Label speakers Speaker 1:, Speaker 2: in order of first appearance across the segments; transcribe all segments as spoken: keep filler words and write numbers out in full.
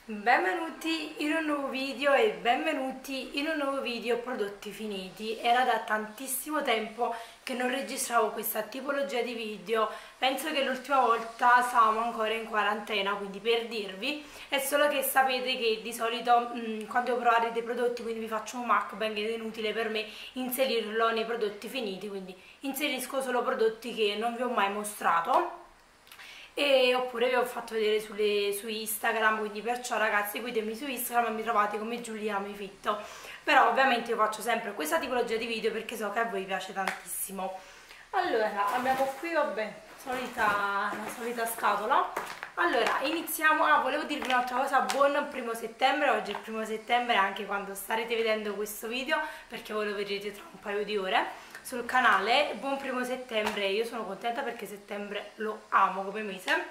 Speaker 1: Benvenuti in un nuovo video e benvenuti in un nuovo video prodotti finiti. Era da tantissimo tempo che non registravo questa tipologia di video. Penso che l'ultima volta stavamo ancora in quarantena, quindi per dirvi è solo che sapete che di solito mh, quando devo provare dei prodotti, quindi vi faccio un mukbang ed è inutile per me inserirlo nei prodotti finiti, quindi inserisco solo prodotti che non vi ho mai mostrato. E oppure vi ho fatto vedere sulle, su Instagram, quindi perciò ragazzi seguitemi su Instagram e mi trovate come Giulia Amifitto. Però ovviamente io faccio sempre questa tipologia di video perché so che a voi piace tantissimo. Allora abbiamo qui, vabbè, solita, la solita scatola. Allora iniziamo. Ah, volevo dirvi un'altra cosa: buon primo settembre. Oggi è il primo settembre anche quando starete vedendo questo video, perché voi lo vedrete tra un paio di ore sul canale. Buon primo settembre. Io sono contenta perché settembre lo amo come mese,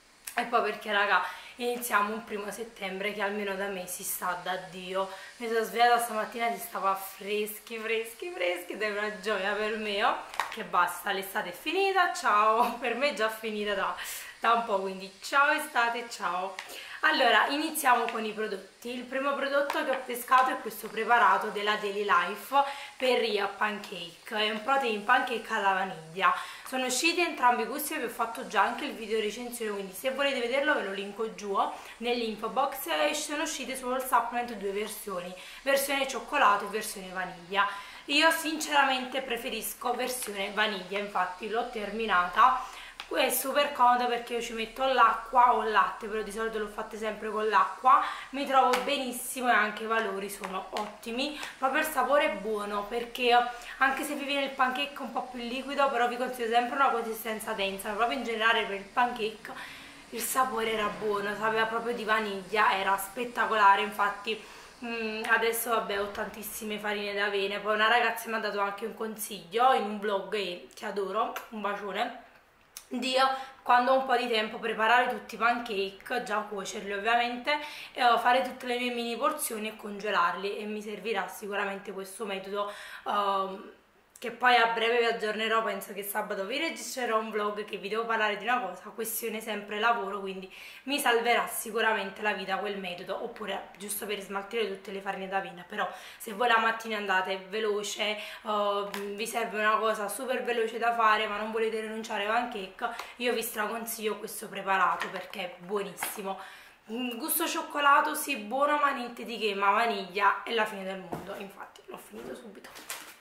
Speaker 1: e poi perché raga iniziamo un primo settembre che almeno da me si sta da Dio. Mi sono svegliata stamattina, si stava freschi freschi freschi ed è una gioia per me, oh, che basta, l'estate è finita, ciao, per me è già finita da, da un po', quindi ciao estate, ciao. Allora iniziamo con i prodotti. Il primo prodotto che ho pescato è questo preparato della Daily Life per Ria Pancake, è un protein pancake alla vaniglia. Sono usciti entrambi i gusti e vi ho fatto già anche il video recensione, quindi se volete vederlo ve lo linko giù nell'info box. E sono uscite sul supplement due versioni, versione cioccolato e versione vaniglia. Io sinceramente preferisco versione vaniglia, infatti l'ho terminata. È super comodo perché io ci metto l'acqua o il latte, però di solito lo fate sempre con l'acqua. Mi trovo benissimo e anche i valori sono ottimi. Proprio il sapore è buono, perché anche se vi viene il pancake un po' più liquido, però vi consiglio sempre una consistenza densa. Proprio in generale per il pancake il sapore era buono, sapeva proprio di vaniglia, era spettacolare. Infatti mm, adesso vabbè ho tantissime farine d'avena. Poi una ragazza mi ha dato anche un consiglio in un vlog e ti adoro, un bacione, di quando ho un po' di tempo preparare tutti i pancake, già cuocerli ovviamente, e fare tutte le mie mini porzioni e congelarli, e mi servirà sicuramente questo metodo, uh, che poi a breve vi aggiornerò. Penso che sabato vi registrerò un vlog che vi devo parlare di una cosa, questione sempre lavoro, quindi mi salverà sicuramente la vita quel metodo, oppure giusto per smaltire tutte le farine d'avena. Però se voi la mattina andate veloce, uh, vi serve una cosa super veloce da fare ma non volete rinunciare ai pancake, io vi straconsiglio questo preparato perché è buonissimo. Gusto cioccolato, sì, buono, ma niente di che, ma vaniglia è la fine del mondo. Infatti l'ho finito subito.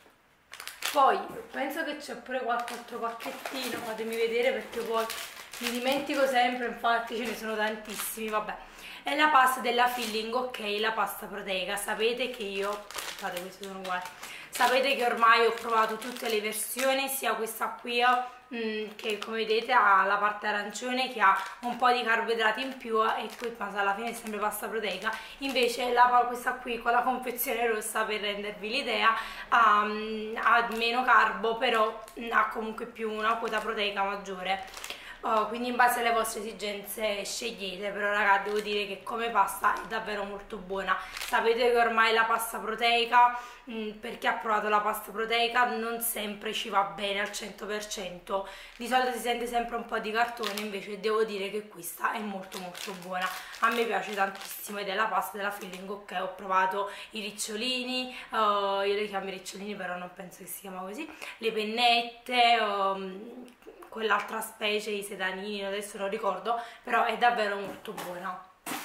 Speaker 1: Poi penso che c'è pure qualche altro pacchettino, fatemi vedere perché poi mi dimentico sempre, infatti ce ne sono tantissimi. Vabbè, è la pasta della Filling, ok, la pasta proteica. Sapete che io, guardate, queste sono uguali, sapete che ormai ho provato tutte le versioni, sia questa qui mh, che come vedete ha la parte arancione che ha un po' di carboidrati in più, e poi alla fine è sempre pasta proteica. Invece la, questa qui con la confezione rossa, per rendervi l'idea, ha, ha meno carbo, però ha comunque più una quota proteica maggiore. Oh, quindi in base alle vostre esigenze scegliete, però raga devo dire che come pasta è davvero molto buona. Sapete che ormai la pasta proteica, mh, per chi ha provato la pasta proteica, non sempre ci va bene al cento per cento, di solito si sente sempre un po' di cartone, invece devo dire che questa è molto molto buona, a me piace tantissimo ed è la pasta della Filling. Ok, ho provato i ricciolini, uh, io le chiamo i ricciolini però non penso che si chiama così, le pennette, um, quell'altra specie, i sedanini, adesso non ricordo, però è davvero molto buona.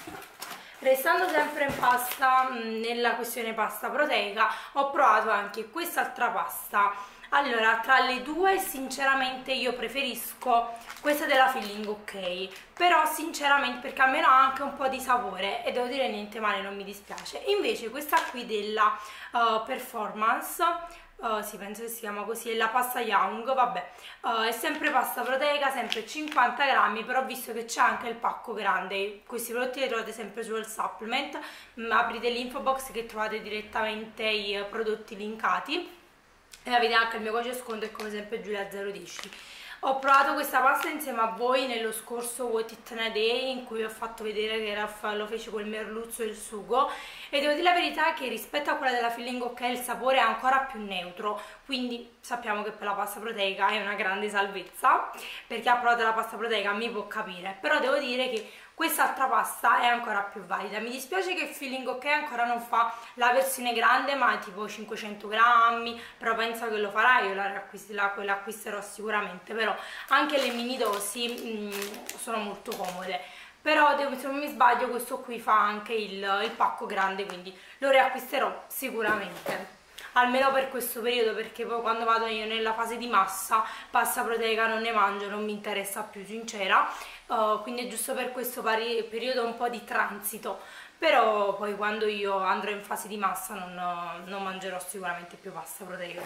Speaker 1: Restando sempre in pasta, nella questione pasta proteica, ho provato anche quest'altra pasta. Allora, tra le due sinceramente io preferisco questa della Filling, ok, però sinceramente perché almeno ha anche un po' di sapore e devo dire niente male, non mi dispiace. Invece questa qui della uh, Performance, Uh, sì, penso che si chiama così, è la pasta Young, vabbè, uh, è sempre pasta proteica, sempre cinquanta grammi, però visto che c'è anche il pacco grande, questi prodotti li trovate sempre sul supplement, mm, aprite l'info box che trovate direttamente i uh, prodotti linkati, e avete anche il mio codice sconto, è come sempre Giulia zero dieci. Ho provato questa pasta insieme a voi nello scorso What It Na Day, in cui vi ho fatto vedere che era, lo feci col merluzzo e il sugo, e devo dire la verità che rispetto a quella della Filling, ok, il sapore è ancora più neutro, quindi sappiamo che per la pasta proteica è una grande salvezza. Per chi ha provato la pasta proteica mi può capire, però devo dire che quest'altra pasta è ancora più valida. Mi dispiace che Feeling OK ancora non fa la versione grande, ma è tipo cinquecento grammi, però penso che lo farà, io la l'acquisterò sicuramente. Però anche le mini dosi mh, sono molto comode. Però se non mi sbaglio questo qui fa anche il, il pacco grande, quindi lo riacquisterò sicuramente, almeno per questo periodo, perché poi quando vado io nella fase di massa pasta proteica non ne mangio, non mi interessa più, sincera. Uh, quindi è giusto per questo periodo un po' di transito, però poi quando io andrò in fase di massa non, non mangerò sicuramente più pasta proteica.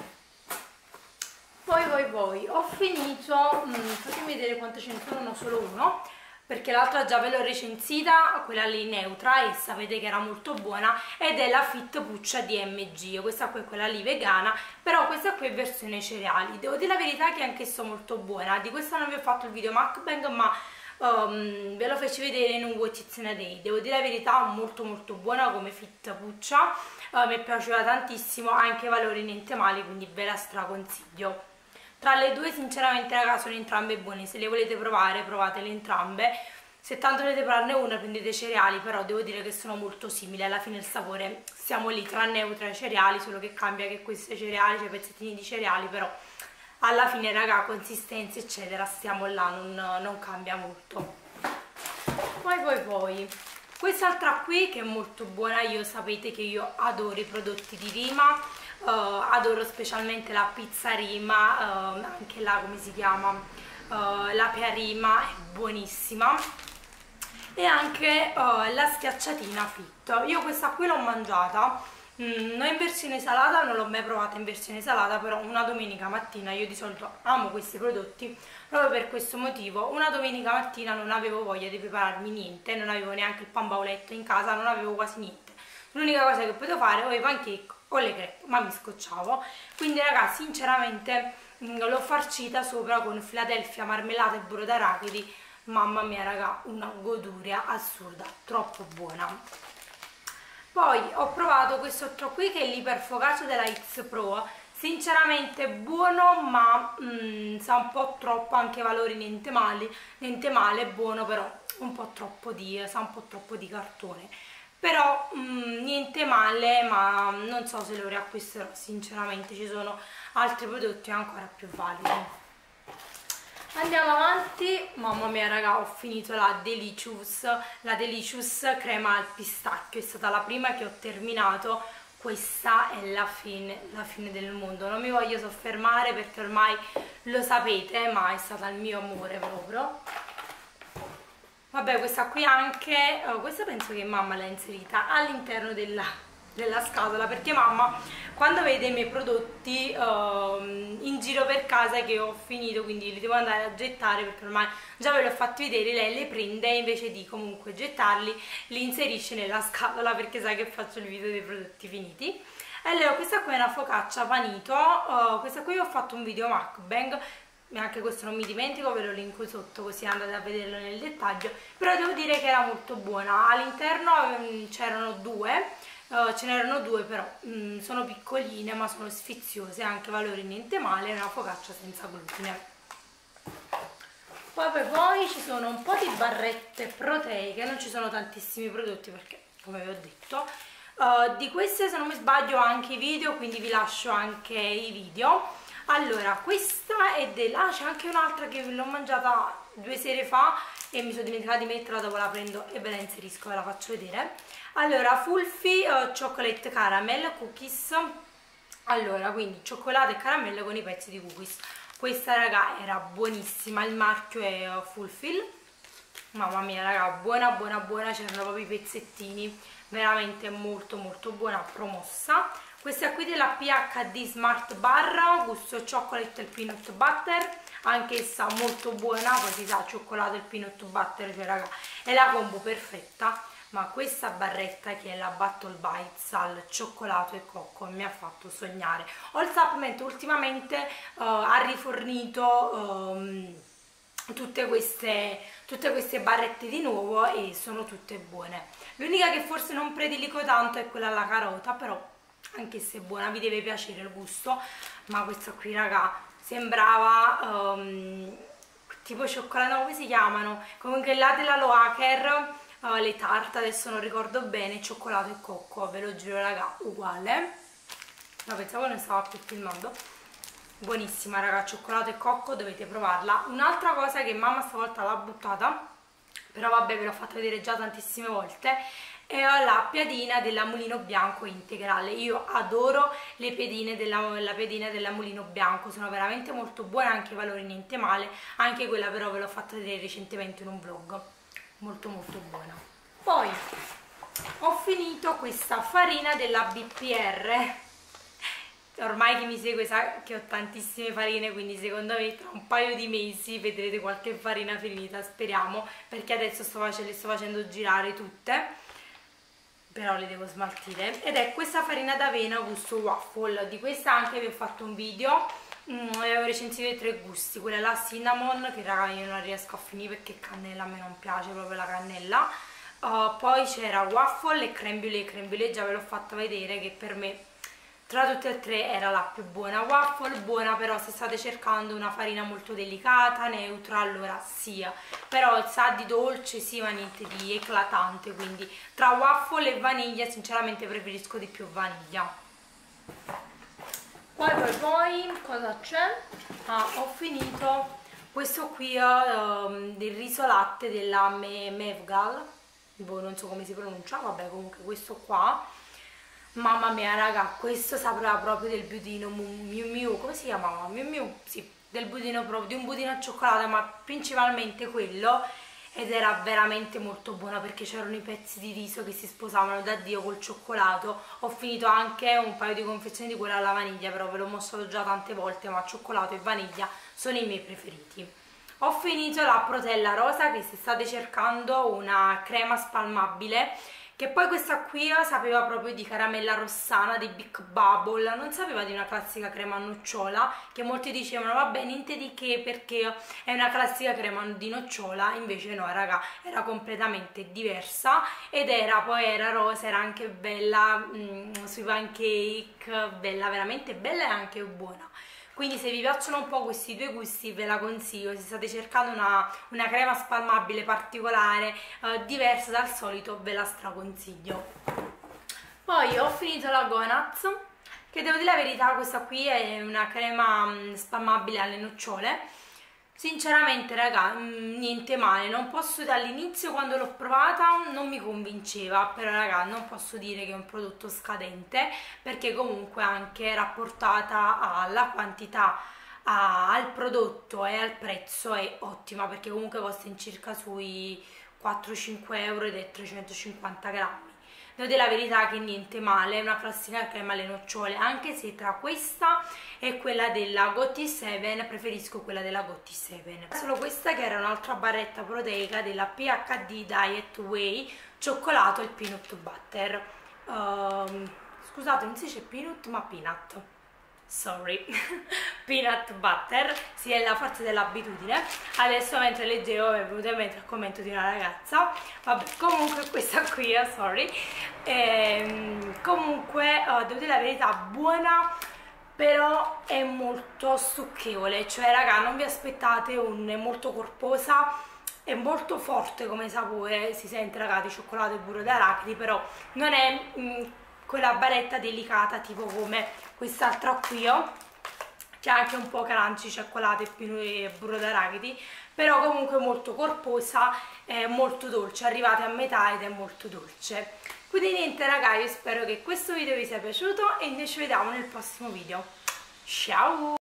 Speaker 1: Poi poi poi ho finito, mh, fatemi vedere quante ce ne sono, no, solo uno, perché l'altra già ve l'ho recensita, quella lì neutra, e sapete che era molto buona, ed è la Fit Puccia D M G. Questa qui è quella lì vegana, però questa qui è versione cereali. Devo dire la verità che è anch'essa molto buona. Di questa non vi ho fatto il video mukbang, ma um, ve lo feci vedere in un What It's in a Day. Devo dire la verità, molto molto buona come Fit Puccia, uh, mi è piaciuta tantissimo, ha anche valori niente male, quindi ve la straconsiglio. Tra le due sinceramente raga sono entrambe buone, se le volete provare provatele entrambe, se tanto volete provarne una prendete cereali, però devo dire che sono molto simili, alla fine il sapore siamo lì tra neutra e cereali, solo che cambia che queste cereali, cioè pezzettini di cereali, però alla fine raga consistenza eccetera stiamo là, non, non cambia molto. Poi poi poi quest'altra qui che è molto buona, io sapete che io adoro i prodotti di Rima, uh, adoro specialmente la pizza Rima, uh, anche la come si chiama, uh, la Pia Rima è buonissima, e anche uh, la schiacciatina Fit. Io questa qui l'ho mangiata, mm, non in versione salata, non l'ho mai provata in versione salata, però una domenica mattina, io di solito amo questi prodotti proprio per questo motivo, una domenica mattina non avevo voglia di prepararmi niente, non avevo neanche il pan bauletto in casa, non avevo quasi niente, l'unica cosa che potevo fare o i pancake o le crepe, ma mi scocciavo, quindi ragazzi sinceramente l'ho farcita sopra con Philadelphia, marmellata e burro d'arachidi, mamma mia raga, una goduria assurda, troppo buona. Poi ho provato questo altro qui che è l'iperfocaccia della It's Pro, sinceramente buono, ma mm, sa un po' troppo, anche valori niente male, niente male, buono, però un po' troppo di, sa un po' troppo di cartone, però mm, niente male, ma non so se lo riacquisterò, sinceramente ci sono altri prodotti ancora più validi. Andiamo avanti, mamma mia raga, ho finito la Delicious, la Delicious crema al pistacchio, è stata la prima che ho terminato, questa è la fine, la fine del mondo, non mi voglio soffermare perché ormai lo sapete, ma è stata il mio amore proprio. Vabbè, questa qui anche, oh, questa penso che mamma l'ha inserita all'interno della, della scatola, perché mamma quando vede i miei prodotti uh, in giro per casa che ho finito, quindi li devo andare a gettare perché ormai già ve li ho fatti vedere, lei li prende e invece di comunque gettarli li inserisce nella scatola perché sa che faccio il video dei prodotti finiti. Allora questa qui è una focaccia panito, uh, questa qui ho fatto un video mukbang, anche questo non mi dimentico, ve lo linko sotto così andate a vederlo nel dettaglio, però devo dire che era molto buona. All'interno um, c'erano due, uh, ce n'erano due però um, sono piccoline ma sono sfiziose, anche valori niente male, è una focaccia senza glutine. Poi poi poi ci sono un po' di barrette proteiche, non ci sono tantissimi prodotti perché come vi ho detto, uh, di queste se non mi sbaglio ho anche i video, quindi vi lascio anche i video. Allora, questa è della... Ah, c'è anche un'altra che l'ho mangiata due sere fa e mi sono dimenticata di metterla, dopo la prendo e ve la inserisco, ve la faccio vedere. Allora, Fulfi uh, Chocolate Caramel Cookies. Allora, quindi cioccolato e caramelle con i pezzi di cookies. Questa, raga, era buonissima, il marchio è uh, Fulfil. Mamma mia, raga, buona, buona, buona, c'erano proprio i pezzettini. Veramente molto, molto buona, promossa. Questa qui della P H D Smart Bar, gusto chocolate e peanut butter, anch'essa molto buona, poi si sa, cioccolato e peanut butter, cioè raga, è la combo perfetta. Ma questa barretta che è la Battle Bites al cioccolato e cocco mi ha fatto sognare. All Supplement ultimamente uh, ha rifornito um, tutte queste, tutte queste barrette di nuovo e sono tutte buone. L'unica che forse non prediligo tanto è quella alla carota, però anche se è buona, vi deve piacere il gusto, ma questa qui raga sembrava um, tipo cioccolato, come si chiamano? Comunque là della Loacker, uh, le tarte, adesso non ricordo bene, cioccolato e cocco, ve lo giuro raga, uguale. No, pensavo che non stava più filmando. Buonissima raga, cioccolato e cocco, dovete provarla. Un'altra cosa che mamma stavolta l'ha buttata, però vabbè ve l'ho fatta vedere già tantissime volte, è la piadina della Mulino Bianco integrale. Io adoro le piadine della, la piadina della Mulino Bianco, sono veramente molto buone, anche i valori niente male, anche quella però ve l'ho fatta vedere recentemente in un vlog, molto molto buona. Poi ho finito questa farina della B P R. Ormai chi mi segue sa che ho tantissime farine, quindi secondo me tra un paio di mesi vedrete qualche farina finita, speriamo, perché adesso sto facendo, le sto facendo girare tutte, però le devo smaltire. Ed è questa farina d'avena gusto waffle, di questa anche vi ho fatto un video, mm, avevo recensito i tre gusti, quella là cinnamon, che raga io non riesco a finire perché cannella a me non piace proprio la cannella, uh, poi c'era waffle e crème brûlée, crème brûlée già ve l'ho fatta vedere che per me tra tutte e tre era la più buona. Waffle buona, però se state cercando una farina molto delicata, neutra, allora sia, però sa di dolce sì, ma niente di eclatante, quindi tra waffle e vaniglia sinceramente preferisco di più vaniglia. Poi poi poi cosa c'è? Ah, ho finito questo qui uh, del riso latte della Me Mevgal, boh, non so come si pronuncia, vabbè comunque questo qua. Mamma mia raga, questo saprà proprio del budino Miu Miu, come si chiamava? Miu Miu, sì, del budino proprio, di un budino al cioccolato, ma principalmente quello, ed era veramente molto buono perché c'erano i pezzi di riso che si sposavano da Dio col cioccolato. Ho finito anche un paio di confezioni di quella alla vaniglia, però ve l'ho mostrato già tante volte, ma cioccolato e vaniglia sono i miei preferiti. Ho finito la Protella rosa, che se state cercando una crema spalmabile, che poi questa qui sapeva proprio di caramella rossana, di Big Bubble, non sapeva di una classica crema nocciola, che molti dicevano vabbè niente di che perché è una classica crema di nocciola, invece no raga, era completamente diversa ed era poi era rosa, era anche bella mh, sui pancake, bella, veramente bella e anche buona. Quindi se vi piacciono un po' questi due gusti ve la consiglio, se state cercando una, una crema spalmabile particolare, eh, diversa dal solito, ve la straconsiglio. Poi ho finito la Gonaz, che devo dire la verità, questa qui è una crema mh, spalmabile alle nocciole. Sinceramente raga, mh, niente male, non posso dire, all'inizio quando l'ho provata non mi convinceva, però raga non posso dire che è un prodotto scadente, perché comunque anche rapportata alla quantità, a, al prodotto e al prezzo è ottima, perché comunque costa in circa sui quattro cinque euro ed è trecentocinquanta grammi. Devo dire la verità che niente male, è una classica crema alle nocciole, anche se tra questa e quella della Gotti sette preferisco quella della Gotti sette. Solo questa che era un'altra barretta proteica della P H D Diet Whey, cioccolato e peanut butter. Um, scusate, non si dice peanut ma peanut. Sorry, peanut butter, sì è la forza dell'abitudine. Adesso mentre leggevo mi è venuto in mente il commento di una ragazza, vabbè comunque questa qui, eh, sorry, ehm, comunque uh, devo dire la verità, buona, però è molto stucchevole, cioè raga non vi aspettate un, è molto corposa, è molto forte come sapore, si sente raga di cioccolato e burro d'arachidi, però non è mh, quella baretta delicata tipo come quest'altra qui, oh, c'è anche un po' crunchy, cioccolato e burro d'arachidi, però comunque molto corposa, eh, molto dolce, arrivate a metà ed è molto dolce. Quindi niente raga, io spero che questo video vi sia piaciuto e noi ci vediamo nel prossimo video. Ciao!